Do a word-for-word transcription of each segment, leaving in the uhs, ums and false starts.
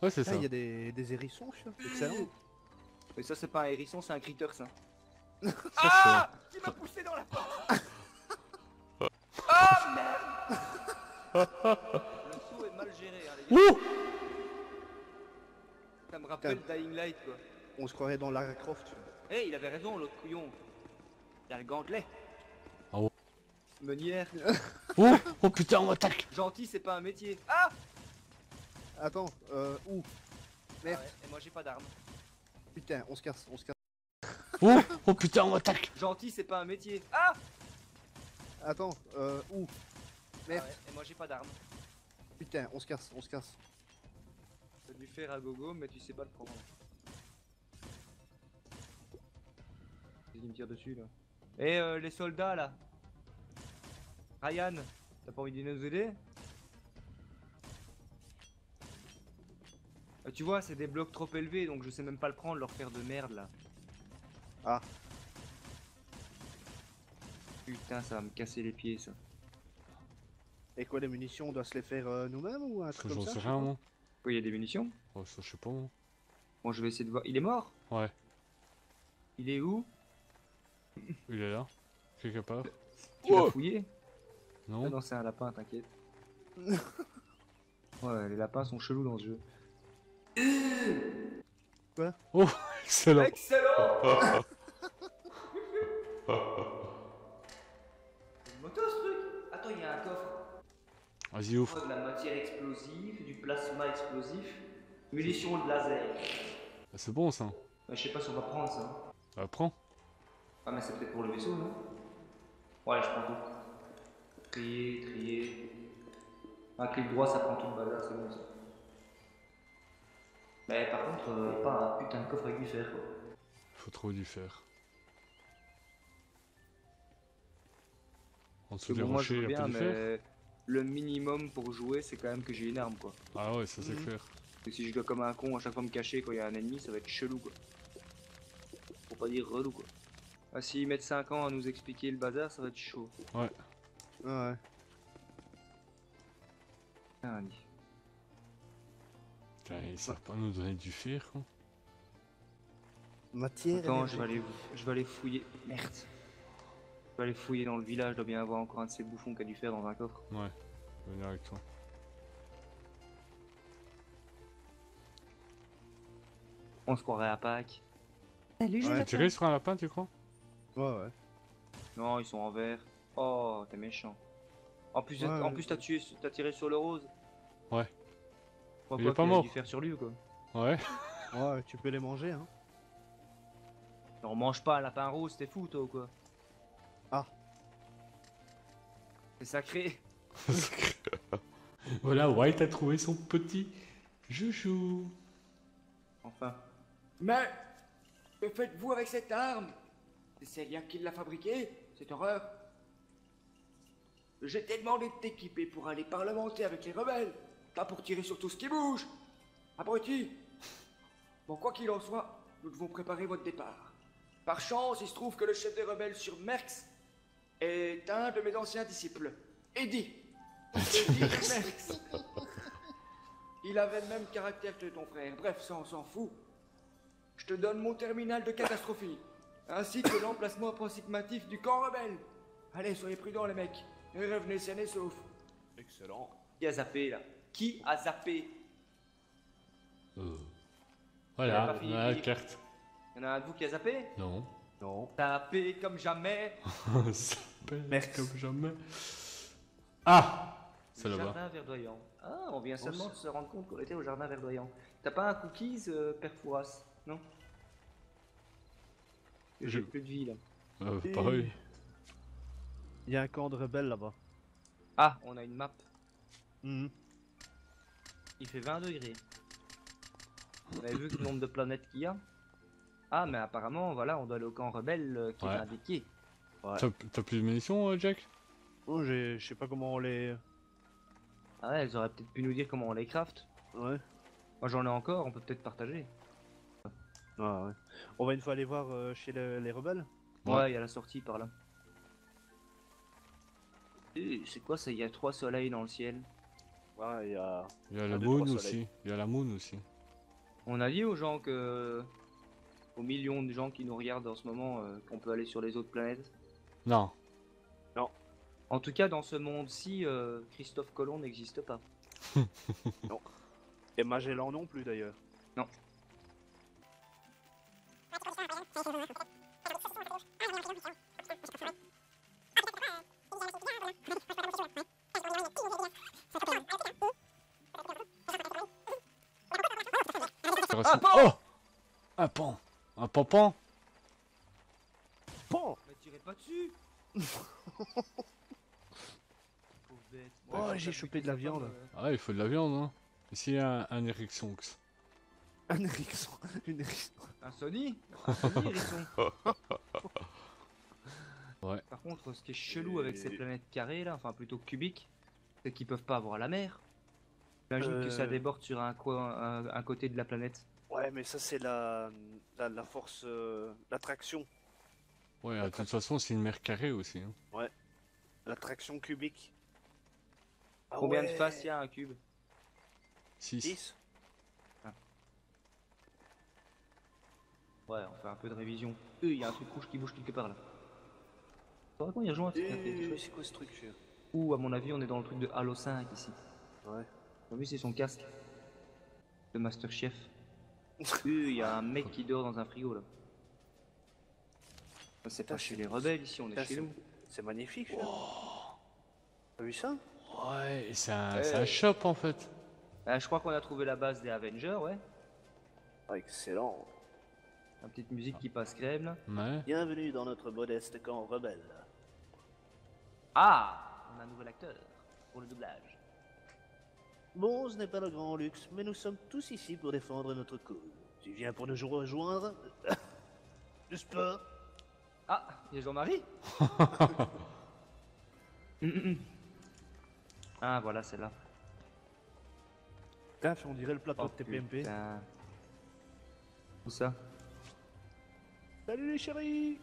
Ouais, c'est Ah, ça. il y a des, des hérissons, ça. Excellent. Mais ça, c'est pas un hérisson, c'est un critter, ça. Ça, Ah, qui m'a poussé dans la porte. Ah merde. Le saut est mal géré, hein, les gars. Ouh. Ça me rappelle Dying Light, quoi. On se croirait dans Lara Croft. Eh, hey, il avait raison, l'autre couillon. Il y a le gantelet. Ah ouais. Meunière. Oh, oh putain, on m'attaque. Gentil, c'est pas un métier. Ah. Attends, euh, où? Merde. Ah ouais, et moi j'ai pas d'arme. Putain, on se casse, on se casse. Oh, oh putain, on m'attaque. Gentil, c'est pas un métier. Ah. Attends, euh, où? Merde. Ah ouais, et moi j'ai pas d'arme. Putain, on se casse, on se casse. T'as dû faire à gogo, mais tu sais pas le prendre. Il me tire dessus là. Et euh, les soldats là. Ryan, t'as pas envie de nous aider? euh, Tu vois, c'est des blocs trop élevés, donc je sais même pas le prendre, leur faire de merde là. Ah. Putain, ça va me casser les pieds ça. Et quoi, les munitions, on doit se les faire euh, nous-mêmes ou un truc J'en comme ça? sais rien, moi. Oui, il y a des munitions. Oh, ça, je sais pas, moi. Bon, je vais essayer de voir. Il est mort? Ouais, Il est où? il est là. Quelque part. Tu l'as fouillé? Non. Ah non, c'est un lapin, t'inquiète. Ouais, les lapins sont chelous dans ce jeu. Quoi? Oh, excellent. Excellent. Une moto ce truc? Attends, il y a un coffre. Vas-y, ouvre. De la matière explosive, du plasma explosif, munitions de laser. Ah, c'est bon, ça. Ouais, je sais pas si on va prendre ça. Bah, prends. Ah, mais c'est peut-être pour le vaisseau, non? Ouais, je prends tout. Trier, trier. Un clic droit, ça prend tout le bazar, c'est bon ça. Mais par contre, euh, pas un putain de coffre avec du fer quoi. Faut trouver du fer. En dessous Bon, des moi je rochers, veux y'a pas bien, du fer. mais le minimum pour jouer, c'est quand même que j'ai une arme quoi. Ah ouais, ça c'est Mhm. clair. Et si je dois comme un con à chaque fois me cacher quand il y a un ennemi, ça va être chelou quoi. Pour pas dire relou quoi. Ah, s'ils mettent cinq ans à nous expliquer le bazar, ça va être chaud. Ouais. Ouais. Ah, allez. Putain, ils savent pas nous donner du fer, quoi. Matière. Attends, je vais, aller, énergétique. je vais aller fouiller. Merde. Je vais aller fouiller dans le village, je dois bien avoir encore un de ces bouffons qui a dû faire dans un coffre. Ouais. Je vais venir avec toi. On se croirait à Pâques. Salut, Ouais. Tu Jonathan. tiré sur un lapin, tu crois? Ouais, ouais. Non, ils sont en vert. Oh, t'es méchant. En plus, Ouais, en ouais. plus t'as tué, t'as tiré sur le rose. Ouais. Pourquoi Il est pas qu'il a mort. dû faire sur lui ou quoi? Ouais. Ouais, tu peux les manger, hein. On mange pas un lapin rose, t'es fou toi ou quoi? Ah. C'est sacré. Voilà, White a trouvé son petit joujou. Enfin. Mais que faites-vous avec cette arme? C'est Célia qui l'a fabriquée, cette horreur. J'ai t'ai demandé de t'équiper pour aller parlementer avec les rebelles, pas pour tirer sur tout ce qui bouge. Abruti. Bon, quoi qu'il en soit, nous devons préparer votre départ. Par chance, il se trouve que le chef des rebelles sur Merx est un de mes anciens disciples, Eddie. Eddie Merx. Il avait le même caractère que ton frère. Bref, ça on s'en fout. Je te donne mon terminal de catastrophie, ainsi que l'emplacement approximatif du camp rebelle. Allez, soyez prudents les mecs, et revenez sains et saufs. Excellent. Qui a zappé là? Qui a zappé? Euh. Il a Voilà, pas fini on de a la lire. carte. Y'en a un de vous qui a zappé? Non. Non. Zappé comme jamais. Ça pète Merci. comme jamais. Ah! C'est Le là-bas. jardin verdoyant. Ah, on vient Oh, seulement de c'est- se rendre compte qu'on était au jardin verdoyant. T'as pas un cookies, euh, Père Fouras? Non? J'ai Je- plus de vie là. Euh, Et- pareil. Il y a un camp de rebelles là-bas. Ah, on a une map. Mhm. Il fait vingt degrés. Vous avez vu le nombre de planètes qu'il y a? Ah, mais apparemment, voilà, on doit aller au camp rebelle euh, qui Ouais. est indiqué. Ouais. T'as t'as plus de munitions, euh, Jack? Oh, j'ai- je sais pas comment on les. Ah ouais, elles auraient peut-être pu nous dire comment on les craft. Ouais. Moi j'en ai encore, on peut peut-être partager. Ah, ouais. On va une fois aller voir euh, chez le- les rebelles. Ouais. Ouais, il y a la sortie par là. Eh, c'est quoi ça? Il y a trois soleils dans le ciel. Ouais, il y a. Il y a Un, la deux, moon trois aussi. soleils. Il y a la moon aussi. On a dit aux gens que... aux millions de gens qui nous regardent en ce moment, euh, qu'on peut aller sur les autres planètes. Non. En tout cas, dans ce monde-ci, euh, Christophe Colomb n'existe pas. Et Magellan non plus d'ailleurs. Non. Un pan. Oh, un pan. Un pampan. Bon. Mais tirez pas dessus. Pauvre bête. Oh, Ouais, j'ai ça chopé fait de la ça, viande. euh, Ah, il faut de la viande, hein. Ici, un, un Ericsson. Un hérisson. Une hérisson. Un Sony Un Sony, hérisson. Ouais. Par contre, ce qui est chelou avec ces planètes carrées là, enfin plutôt cubiques, c'est qu'ils peuvent pas avoir la mer. J'imagine que ça Euh. déborde sur un, coin, un, un côté de la planète. Ouais, mais ça c'est la, la, la force, euh, l'attraction. Ouais, de toute façon, c'est une mer carrée aussi. Hein. L'attraction cubique. Ah Combien de ouais. faces il y a un cube? six. dix. Ouais, on fait un peu de révision. Euh, il y a un truc rouge qui bouge quelque part là. Faudrait qu'on y rejoint. c'est quelque Eh, chose. C'est quoi ce truc chien? Ouh, à mon avis, on est dans le truc de Halo cinq ici. Ouais. T'as vu, c'est son casque. Le Master Chef. Euh, il y a un mec qui dort dans un frigo là. C'est pas Putain, chez c'est- les rebelles ici, on est Putain, chez c'est- nous. C'est magnifique. chien. T'as vu ça? Ouais, et c'est un, Ouais. c'est un shop en fait. Ah, je crois qu'on a trouvé la base des Avengers, ouais. Ah, excellent. La petite musique qui passe crème là. Ouais. Bienvenue dans notre modeste camp rebelle. Ah, on a un nouvel acteur pour le doublage. Bon, ce n'est pas le grand luxe, mais nous sommes tous ici pour défendre notre cause. Tu viens pour nous rejoindre? N'est-ce pas? Ah, il y a Jean-Marie. Hum, hum, hum. Ah, voilà, c'est là. Putain, on dirait le plateau Oh, de T P M P. putain. Où ça? Salut les chéris!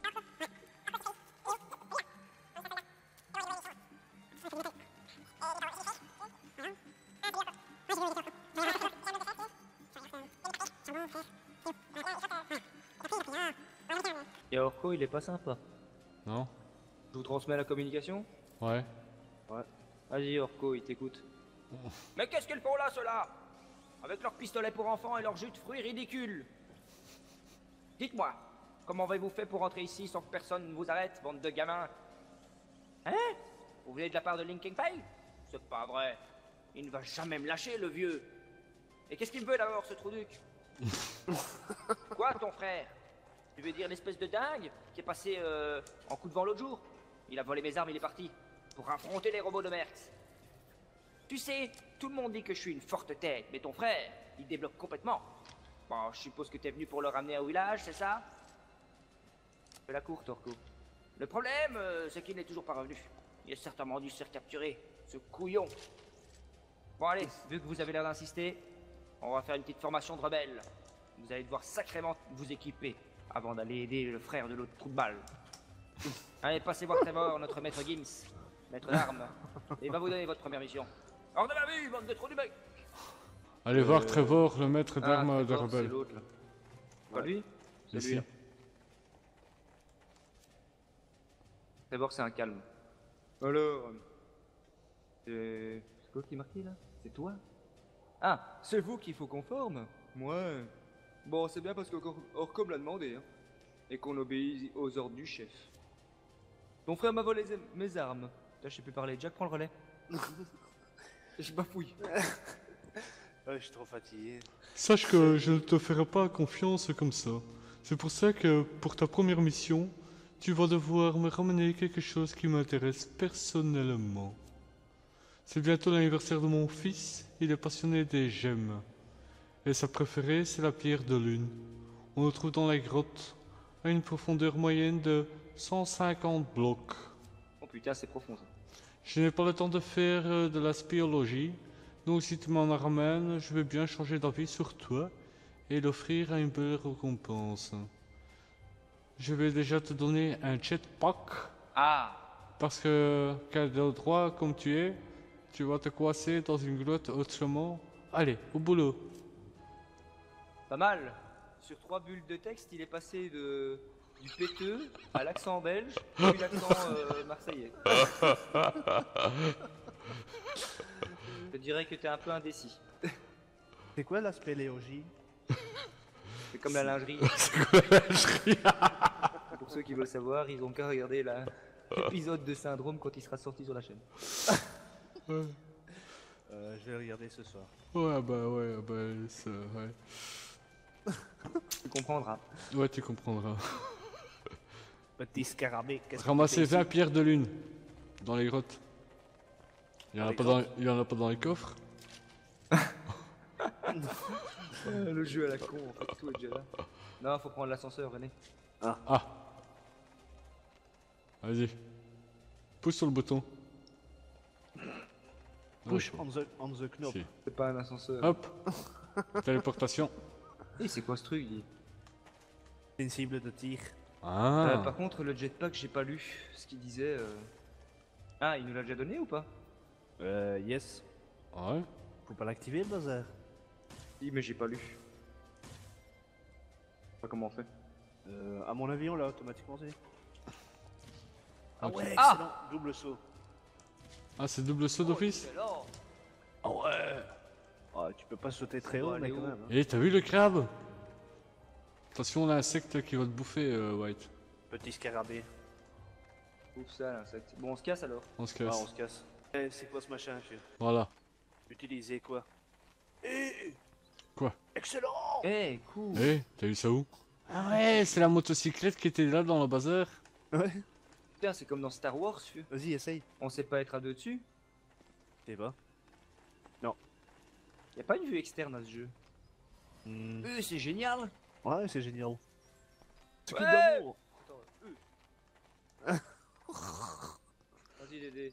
Et Orko, il est pas sympa. Non? Je vous transmets la communication? Ouais. Vas-y, Orko, il t'écoute. Mais qu'est-ce qu'ils font là, ceux-là? Avec leurs pistolets pour enfants et leurs jus de fruits ridicules. Dites-moi, comment avez-vous fait pour entrer ici sans que personne ne vous arrête, bande de gamins? Hein? Vous venez de la part de Linkin Pay? C'est pas vrai. Il ne va jamais me lâcher, le vieux. Et qu'est-ce qu'il veut d'abord, ce trou-duc? Quoi, ton frère? Tu veux dire l'espèce de dingue qui est passé euh, en coup de vent l'autre jour? Il a volé mes armes, il est parti. Pour affronter les robots de Merx. Tu sais, tout le monde dit que je suis une forte tête, mais ton frère, il débloque complètement. Bon, je suppose que t'es venu pour le ramener au village, c'est ça? Fais la courte, Orko. Le problème, euh, c'est qu'il n'est toujours pas revenu. Il a certainement dû se faire capturer, ce couillon. Bon allez, vu que vous avez l'air d'insister, on va faire une petite formation de rebelles. Vous allez devoir sacrément vous équiper avant d'aller aider le frère de l'autre trou de balle. Allez, passez voir Trevor, notre maître Gims, maître d'armes, et il va vous donner votre première mission. Hors de ma vue, bande de trous du bec! Allez voir Trevor, le maître Ah, d'armes de Trevor, c'est rebelle. l'autre là. Pas lui? C'est Ici. lui là. Trevor, c'est un calme. Alors, c'est c'est quoi qui est marqué là? C'est toi? Ah, c'est vous qu'il faut qu'on forme? Ouais. Bon, c'est bien parce que Orko me l'a demandé, hein. Et qu'on obéit aux ordres du chef. Ton frère m'a volé zé- mes armes. Putain, je sais plus parler. Jack, prends le relais. Je bafouille. Ouais, je suis trop fatigué. Sache que je ne te ferai pas confiance comme ça. C'est pour ça que pour ta première mission, tu vas devoir me ramener quelque chose qui m'intéresse personnellement. C'est bientôt l'anniversaire de mon fils, il est passionné des gemmes. Et sa préférée, c'est la pierre de lune. On le trouve dans la grotte, à une profondeur moyenne de cent cinquante blocs. Oh putain, c'est profond ça. Je n'ai pas le temps de faire euh, de la spéologie, donc si tu m'en ramènes, je vais bien changer d'avis sur toi et l'offrir à une belle récompense. Je vais déjà te donner un jetpack, Ah, parce que, cadeau droit comme tu es, tu vas te coincer dans une grotte autrement. Allez, au boulot. Pas mal. Sur trois bulles de texte, il est passé de du péteux à l'accent belge, puis l'accent euh, marseillais. Je te dirais que t'es un peu indécis. C'est quoi l'aspect Léogie? C'est comme la lingerie. Pour ceux qui veulent savoir, ils ont qu'à regarder la- l'épisode de Syndrome quand il sera sorti sur la chaîne. Ouais, Euh, je vais regarder ce soir. ouais bah ouais, bah ça, ouais. Tu comprendras. Ouais, tu comprendras. Petit scarabée, qu'est-ce que tu Ramasser fais vingt ici? pierres de lune dans les grottes. Il y en Dans a les pas dans, il y en a pas dans les coffres. Euh, le jeu à la con, en fait, tout est déjà là. Non, faut prendre l'ascenseur, René. Ah. Vas-y. Pousse sur le bouton. Push Ouais, on the, on the knop. si. C'est pas un ascenseur. Hop. Téléportation. Et c'est quoi ce truc, dit C'est une cible de tir. Ah. Euh, Par contre, le jetpack, j'ai pas lu ce qu'il disait. euh. Ah, il nous l'a déjà donné ou pas? Euh, yes. Ouais. Faut pas l'activer le bazar. Oui, mais j'ai pas lu. Pas comment on fait. Euh, à mon avis, on l'a automatiquement fait. Ah Ok. ouais, Ah excellent, double saut. Ah, c'est double saut d'office. Ah ouais. Ah, tu peux pas sauter très haut, va mais aller quand où? même. hein. Et t'as vu le crabe? Attention, l'insecte qui va te bouffer, euh, White. Petit scarabée. Ouf, ça, l'insecte. Bon, on se casse alors. On se Ah, casse. on se casse. Eh, c'est quoi ce machin, chien? Voilà. Utiliser quoi? Eh Quoi? Excellent! Eh, cool. Eh, t'as vu ça où? Ah ouais, c'est la motocyclette qui était là dans le bazar. Ouais. Putain, c'est comme dans Star Wars, vieux. Vas-y, essaye. On sait pas être à deux dessus. Je sais pas. Y a pas une vue externe à ce jeu. Hmm. Euh, c'est génial. Ouais, c'est génial. C'est que Ouais. de l'amour. Attends, euh. Vas-y, Dédé.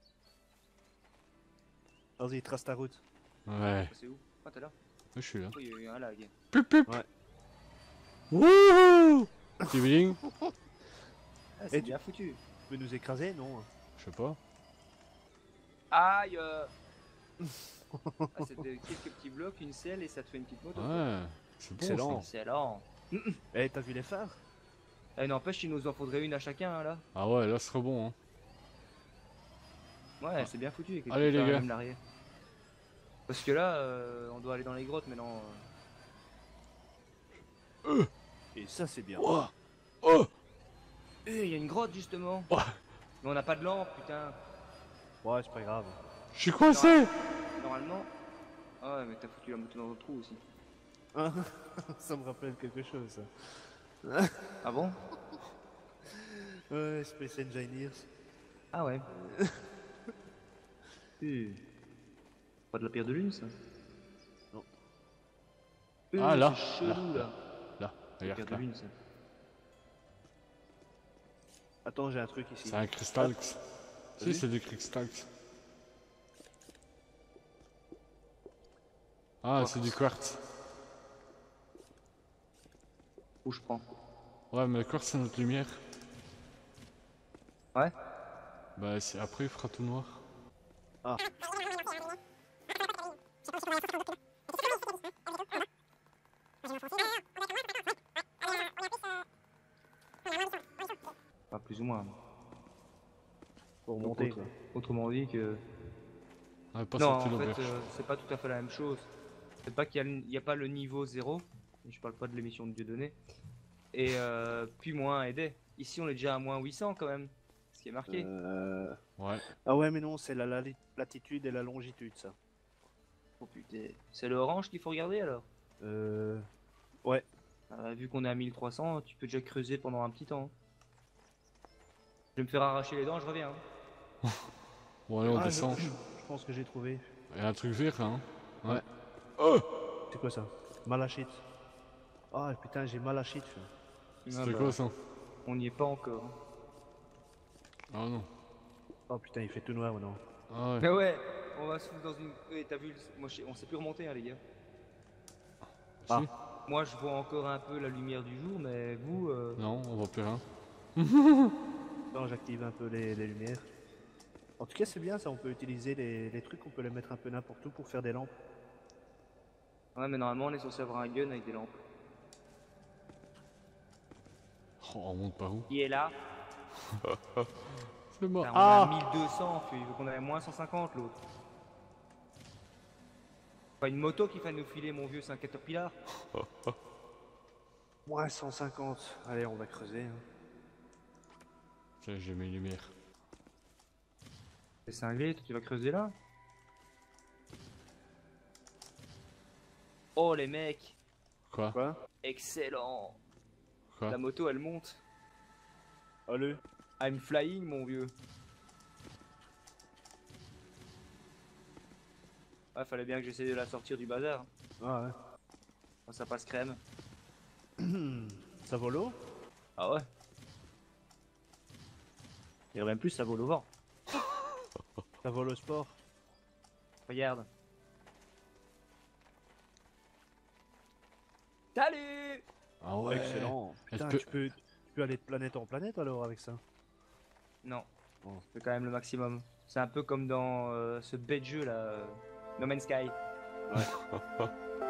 Vas-y, trace ta route. Ouais. C'est où? Ah, t'es là. Je suis là. Oh, il y a eu un lag. Pup pup. Ouais. Wouhou. Petit bling. Ah, c'est Et bien foutu. Tu veux nous écraser? Non. Je sais pas. Aïe. euh. Ah, c'est des quelques petits blocs, une selle et ça te fait une petite moto. Ouais. C'est bon Excellent. ça. Excellent. Eh, t'as vu les phares? Eh, n'empêche, il nous en faudrait une à chacun hein, là. Ah ouais, là ce serait bon. Hein. Ouais, c'est bien foutu. avec les Allez, petits les phares, gars. même l'arrière. Parce que là, euh, on doit aller dans les grottes maintenant. euh. Et ça, c'est bien. Oh. Oh. Eh, il y a une grotte justement. Ouais. Mais on n'a pas de lampe, putain. Ouais, c'est pas grave. Je suis coincé. Normalement. Ah ouais, mais t'as foutu la moto dans le trou aussi. Ça me rappelle quelque chose, ça. Ah bon? Ouais, Space Engineers. Ah ouais. Euh. Pas de la pierre de lune ça? Non. Euh, Ah, là, c'est chelou là. Là, La pierre regarde de là. lune ça. Attends, j'ai un truc ici. C'est un cristal. Si, Vas-y. c'est du cristal. Ah, c'est du quartz. Où je prends? Ouais, mais le quartz c'est notre lumière. Ouais? Bah, c'est- après il fera tout noir. Ah. Pas plus ou moins. Pour Donc, monter, autre- quoi. Autrement dit que. On est pas non, sorti en fait, l'auberge. euh, c'est pas tout à fait la même chose. C'est pas qu'il y, a le- il y a pas le niveau zéro. Je parle pas de l'émission de Dieudonné. Et euh, puis moins aidé. Ici, on est déjà à moins huit cents quand même. Ce qui est marqué. Euh... Ouais. Ah ouais, mais non, c'est la, la latitude et la longitude, ça. Oh putain. C'est le orange qu'il faut regarder alors. Euh... Ouais. Euh, vu qu'on est à mille trois cents, tu peux déjà creuser pendant un petit temps. Je vais me faire arracher les dents, je reviens. hein. Bon, allez, on Ah, descend. Je, je pense que j'ai trouvé. Il y a un truc vert, hein. Ouais. Oh. C'est quoi ça? Malachite. Ah putain, j'ai malachite. Ah, C'était bah, quoi ça? On n'y est pas encore. hein. Ah non. Oh putain, il fait tout noir maintenant. Ah ouais. Mais ouais, on va se foutre dans une. Eh, t'as vu, le- moi, je sais- on sait plus remonter, hein, les gars. Si. Moi, je vois encore un peu la lumière du jour, mais vous. euh, Non, on voit plus rien. Attends, j'active un peu les, les lumières. En tout cas, c'est bien ça, on peut utiliser les, les trucs, on peut les mettre un peu n'importe où pour faire des lampes. Ouais, mais normalement, on est censé avoir un gun avec des lampes. Oh, on monte par où? Qui est là? C'est mort. Putain, on Ah! a mille deux cents, il veut qu'on ait moins cent cinquante l'autre. Pas une moto qui va nous filer, mon vieux, c'est un Caterpillar. Moins cent cinquante. Allez, on va creuser. Hein. Tiens, j'ai mes lumières. C'est cinglé, toi tu vas creuser là? Oh les mecs, Quoi? Quoi? excellent. Quoi? La moto elle monte. Allez. I'm flying mon vieux. Ah, fallait bien que j'essaie de la sortir du bazar. Ah ouais. Oh, ça passe crème. Ça vole l'eau? Ah ouais. Il y a même plus, ça vole au vent. Ça vole au sport? Regarde. Salut! Ah ouais. Excellent. Est-ce Putain, que- tu, peux, tu peux aller de planète en planète alors avec ça? Non, Oh. je fais quand même le maximum. C'est un peu comme dans euh, ce bête jeu là, euh, No Man's Sky.